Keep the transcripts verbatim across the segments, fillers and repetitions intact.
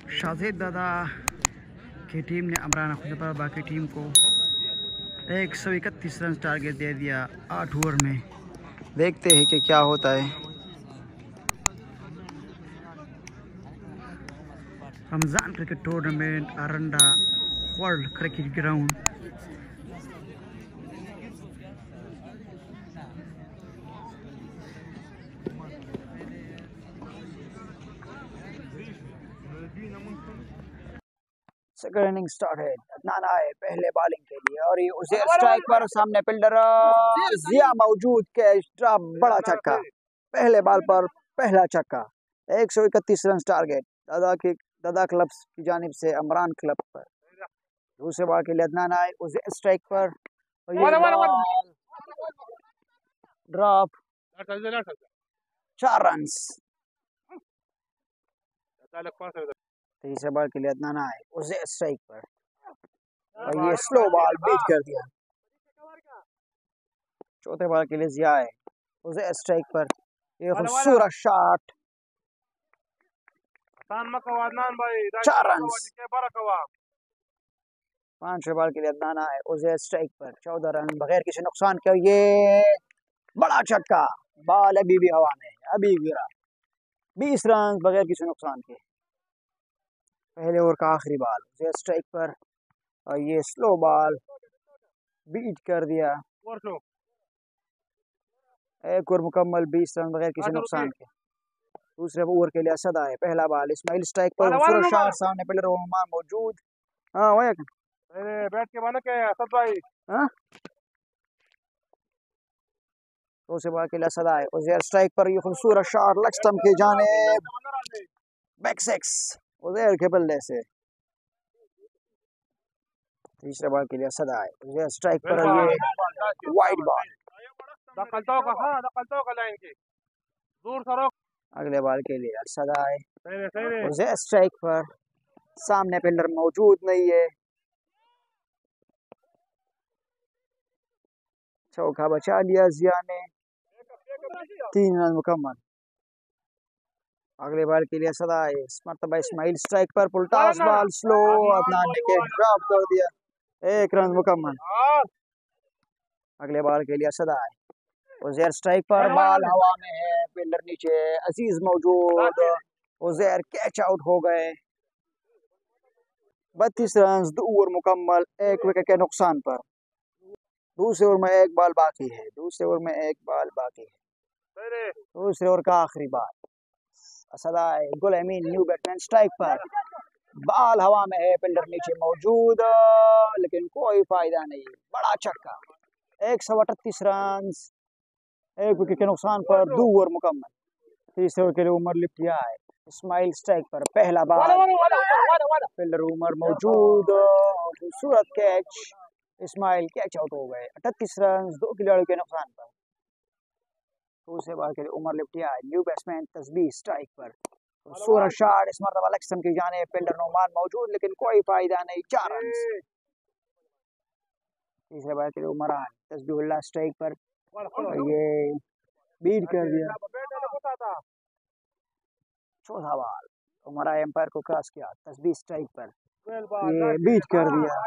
शाहिद दादा की टीम ने अमरान खुदाबाद की टीम को एक सौ इकतीस रन टारगेट दे दिया आठ ओवर में। देखते हैं कि क्या होता है। Ramzan cricket tournament Aranda world cricket ground. Second inning start है। अदनान आए पहले बॉलिंग के लिए और ये उसे स्ट्राइक पर सामने फील्डर जिया मौजूद के ड्रॉप बड़ा छक्का। पहले बॉल पर पहला छक्का। एक सौ इकतीस रन टारगेट दादा की दादा क्लब्स की जानिब से अमरान क्लब पर। दूसरे बॉल के लिए अदनान आए उसे स्ट्राइक पर ड्रॉप चार रन। तीसरे बॉल के लिए अदनान आए उसे स्ट्राइक पर और ये स्लो बॉल बीट कर दिया। चौथे बॉल के लिए जिया है उसे स्ट्राइक पर ये खूबसूरत शॉट चार रन। पांचवे बॉल के लिए अदनान आए उसे स्ट्राइक पर चौदह रन बगैर किसी नुकसान के। ये बड़ा छक्का। बॉल अभी भी हवा में अभी गिरा। बीस रन बगैर किसी नुकसान के। पहले ओवर का आखिरी बॉल उसे स्ट्राइक पर और ये स्लो बॉल बीट कर दिया। एक ओवर मुकम्मल बीस रन बगैर किसी नुकसान के। दूसरे ओवर के लिए असद आए पहला बॉल इस्माइल स्ट्राइक पर खूबसूरत शॉट सामने प्लेयर ओमान मौजूद। हाँ वो बैट के माना क्या असद भाई। हाँ दूसरे बॉल के लिए असद आए उसे स्ट्राइक पर ये खूबसूरत शॉट लेग स्टंप की जानिब बैक सिक्स उजैर के बल्ले से। तीसरे बॉल के लिए असद आए उसे स्ट्राइक पर ये वाइड बॉल। अगले बॉल के लिए असद आए उसे स्ट्राइक पर सामने फील्डर मौजूद नहीं है। चौका बचा लिया जिया ने। तीन रन मुकम्मल। अगले बॉल के लिए असद आए इस मरतबा इस्माइल स्ट्राइक पर पुलटास बॉल स्लो अदनान ने ड्रॉप कर दिया। एक रन मुकम्मल। अगले बॉल के लिए असद आए उजैर स्ट्राइक पर बॉल हवा में है फील्डर नीचे अजीज मौजूद। उजैर कैच आउट हो गए। बत्तीस रन दो ओवर मुकम्मल एक विकेट के नुकसान पर। दूसरे ओवर में एक बॉल बाकी है। दूसरे ओवर में एक बॉल बाकी है। दूसरे ओवर का आखिरी बॉल असद आए Gul Amin new batsman strike पर बॉल हवा में है फील्डर नीचे मौजूद लेकिन कोई फायदा नहीं। बड़ा छक्का। एक सौ अड़तीस रन एक विकेट के नुकसान पर दो ओवर मुकम्मल। तीसरे ओवर के लिए उमर लिप्टिया है इस्माइल स्ट्राइक पर पहला बॉल फील्डर उमर मौजूद खूबसूरत कैच इस्माइल कैच आउट हो गए। अड़तीस रन दो खिलाड़ियों के नुकसान पर। दूसरे बॉल के लिए उमर लिप्टिया है न्यू बैट्समैन तस्बीह स्ट्राइक पर खूबसूरत शॉट इस मरतबा लेग स्टंप की जानिब फील्डर नोमान मौजूद लेकिन कोई फायदा नहीं चार रन। तीसरे बॉल के लिए उमर आए तस्बीहुल्लाह स्ट्राइक पर ये बीट कर दिया। चौथा बॉल उमर आए एम्पायर को क्रॉस किया तस्बीह स्ट्राइक पर ये बीट कर दिया।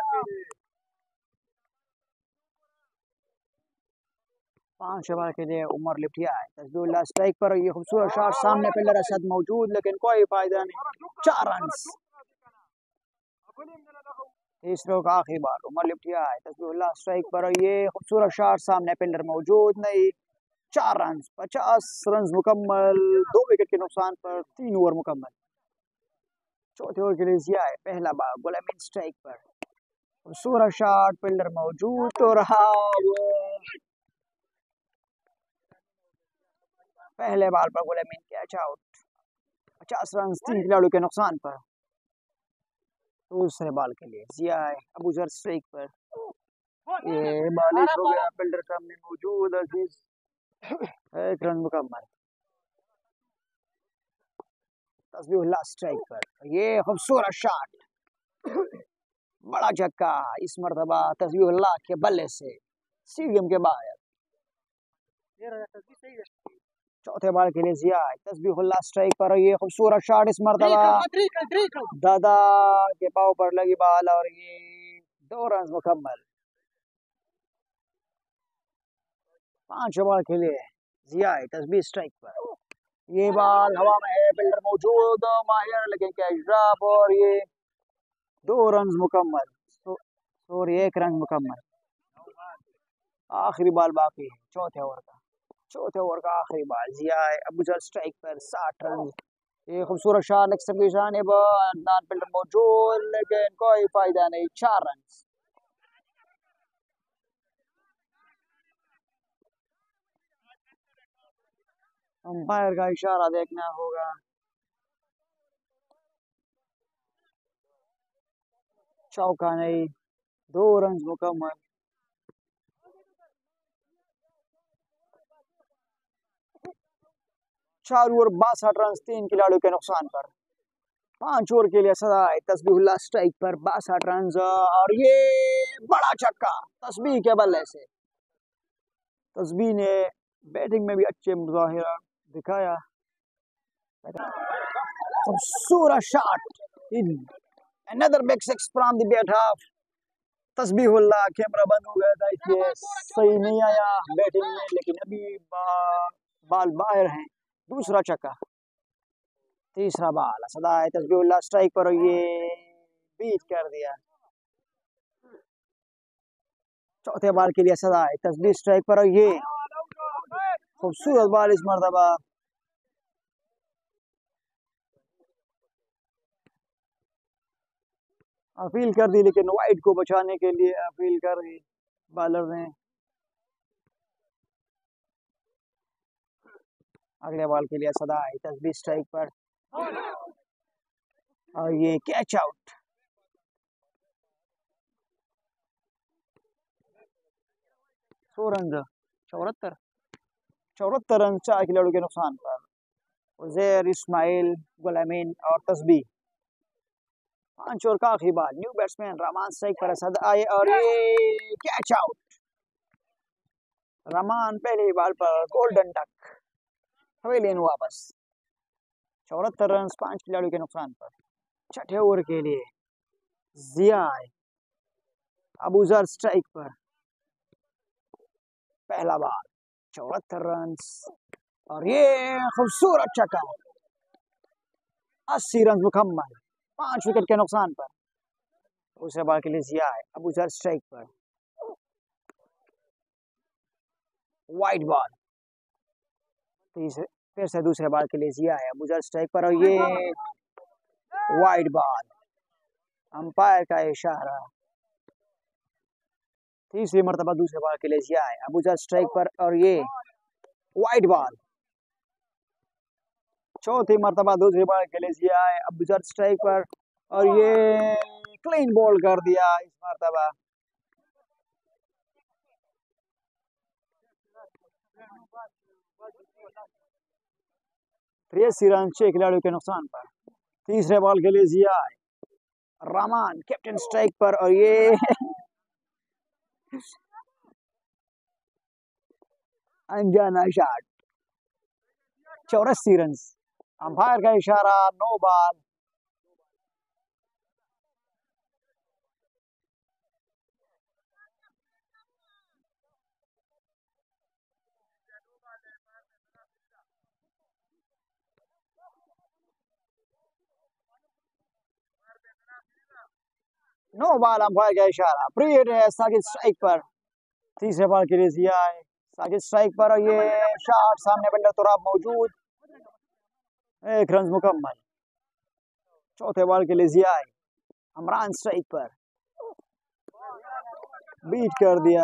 पांच ओवर के लिए उमर लिप्टिया है तस्बीहुल्लाह स्ट्राइक पर ये खूबसूरत शॉट सामने फील्डर असद मौजूद लेकिन कोई फायदा नहीं चार रन। तीसरे ओवर का आखिरी बॉल उमर लिप्टिया है तस्बीहुल्लाह स्ट्राइक पर ये खूबसूरत शॉट सामने फील्डर मौजूद नहीं चार रन। पचास रन मुकम्मल दो विकेट के नुकसान पर तीन ओवर मुकम्मल। चौथे ओवर के लिए जिया है पहला बॉल गुल अमीन स्ट्राइक पर खूबसूरत शॉट फील्डर मौजूद तो रहा वो पहले बॉल पर गुल अमीन कैच आउट। पचास रन तीन खिलाड़ियों के नुकसान पर। दूसरे बॉल के लिए जिया है अबू जर स्ट्राइक पर ये बालिश हो गया फील्डर सामने मौजूद अजीज एक रन मुकम्मल। तस्बीहुल्लाह स्ट्राइक पर ये खूबसूरत शॉट बड़ा छक्का इस मरतबा तस्बीहुल्लाह के बल्ले से स्टेडियम के बाहर। चौथे बॉल के लिए जिया तस्बीहुल्लाह स्ट्राइक पर, ये खूबसूरत शॉट इस मरतबा दादा के पाव पर लगी बॉल और ये दो रन मुकम्मल। पांच बॉल के लिए जिया तस्बीह स्ट्राइक पर, ये बॉल हवा में है, बिल्डर मौजूद माहिर लेकिन कैच ड्रॉप और ये दो रन मुकम्मल। और एक रन मुकम्मल। आखिरी बॉल बाकी है चौथे ओवर का, चौथे ओवर का आखिरी बॉल जिया अबूजर स्ट्राइक पर साठ रन। ये खूबसूरत शॉट लेग की जानिब, अदनान बिल्डर मौजूद लेकिन कोई फायदा नहीं, चार रन। अंपायर का इशारा देखना होगा। चौका नहीं, दो रन मुकम्मल। चार ओवर बासठ रन तीन खिलाड़ियों के नुकसान पर। पांच ओवर के लिए सदा तस्बीहुल्लाह स्ट्राइक पर बासठ रन और ये बड़ा छक्का तस्बीह के बल्ले से। तस्बीह ने बैटिंग में भी अच्छे मुजाहिरा दिखाया। खूबसूरत shot, another big six from the bat half. Tasbihullah camera बंद हो गया था इसलिए सही नहीं आया बैटिंग में, लेकिन अभी बॉल बाहर है। दूसरा छक्का, तीसरा बॉल सदा तस्बीहुल्लाह स्ट्राइक पर, ये बीट कर दिया। चौथे बॉल के लिए सदा तस्बीह स्ट्राइक पर, ये खूबसूरत बॉल इस मरतबा। अपील कर दी लेकिन वाइड को बचाने के लिए अपील कर दी बॉलर ने। अगले बॉल के लिए सदा तस्बीह स्ट्राइक पर और ये कैच आउट। सौ रन चौहत्तर चौहत्तर रन चार खिलाड़ियों के नुकसान पर। उजैर, इस्माइल, गुलामीन और तस्बीह। पांच ओवर का आखिरी ball, new batsman Rahman strike पर आए और ये कैच आउट। रहमान पहली बॉल पर गोल्डन डक हवेली वापस। चौहत्तर रन पांच खिलाड़ियों के नुकसान पर। छठे ओवर के लिए जिया अबूजर स्ट्राइक पर, पहला बॉल चौहत्तर रन और ये खूबसूरत छक्का। अस्सी रन मुकम्मल, पांच विकेट के नुकसान पर। दूसरे बॉल के लिए जिया अबूजर स्ट्राइक पर, वाइड बॉल। तीसरे फिर से दूसरे बॉल के लिए जिया है अबूजर स्ट्राइक पर और ये वाइड बॉल। अंपायर का इशारा। तीसरी मरतबा दूसरे बॉल के लिए जिया है अबूजर स्ट्राइक पर और ये वाइड बॉल। चौथी मरतबा दूसरी बॉल के लिए जिया है अबूजर स्ट्राइक पर और ये क्लीन बॉल कर दिया इस मरतबा। तिरासी रन छह खिलाड़ियों के नुकसान पर। तीसरे बॉल के लिए जिया है रहमान कैप्टन स्ट्राइक पर और ये अनजाना शॉट। चौरासी रन। अंपायर का इशारा, no ball. No ball, umpire का इशारा। प्री हिट है साकिब स्ट्राइक पर। तीसरे बॉल के लिए जिया है साकिब स्ट्राइक पर और ये शॉट सामने बल्ले तुराब मौजूद, एक रन मुकम्मल। चौथे बॉल के लिए जिया है इमरान स्ट्राइक पर, बीट कर दिया।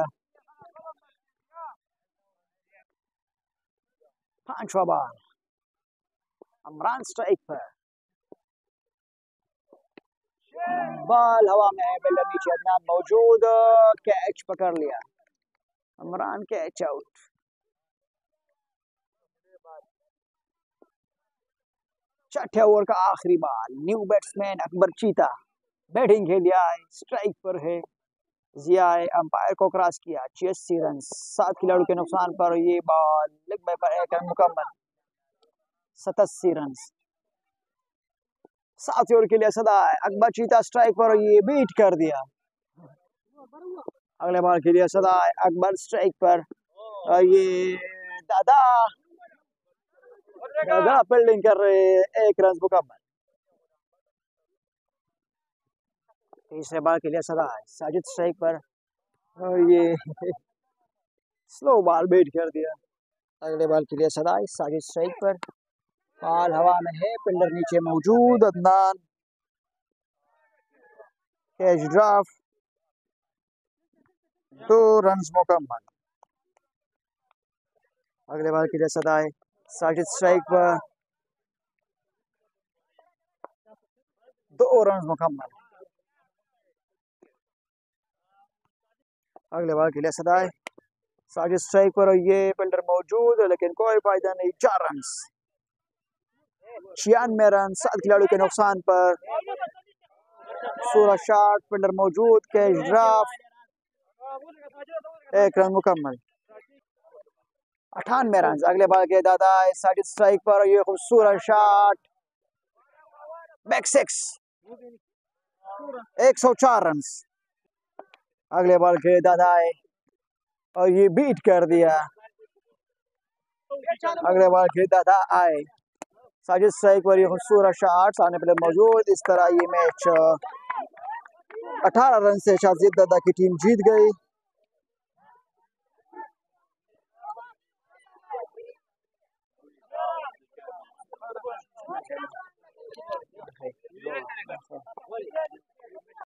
पांचवा बॉल, इमरान स्ट्राइक पर, बॉल हवा में, बिल्डर नीचे अदनान मौजूद, कैच पकड़ लिया इमरान, कैच आउट। छठे ओवर का आखिरी बॉल, न्यू बैट्समैन अकबर चीता बैटिंग के लिए आए, स्ट्राइक पर है। जिया अंपायर को क्रॉस किया, छियासी रन सात खिलाड़ियों के नुकसान पर। ये बॉल लेग बाय पर एक रन मुकम्मल। सतासी रन। सात ओवर के लिए सदा अकबर चीता स्ट्राइक पर, ये बीट कर दिया। अगले बॉल के लिए सदा अकबर स्ट्राइक पर, और ये दादा दादा फील्डिंग कर रहे, एक रन मुकम्मल। तीसरे बॉल के लिए सदा साजिद स्ट्राइक पर, और ये स्लो बॉल बीट कर दिया। अगले बॉल के लिए सदा साजिद स्ट्राइक पर, बॉल हवा में है, फील्डर नीचे मौजूद, अदनान कैच ड्राफ्ट, दो रन मुकम्मल। अगले बॉल के लिए सदा साजिद स्ट्राइक पर, दो रन मुकम्मल। अगले बॉल के लिए सदा साजिद स्ट्राइक पर, और ये फील्डर मौजूद है, लेकिन कोई फायदा नहीं, चार रन। छियानवे रन सात खिलाड़ियों के नुकसान पर, सोलह शॉट, फील्डर मौजूद, कैच ड्राफ्ट, एक रन मुकम्मल। अठानवे रन। अगले बॉल के दादा साजिद स्ट्राइक पर, और ये खूबसूरत शॉट, बैक सिक्स, एक सौ चार रन। अगले बॉल के दादा है, और ये बीट कर दिया। अगले बॉल के दादा आए साजिद स्ट्राइक पर, ये खूबसूरत शॉट, सामने प्लेयर मौजूद। इस तरह ये मैच अठारह रन से शाजिद दादा की टीम जीत गई।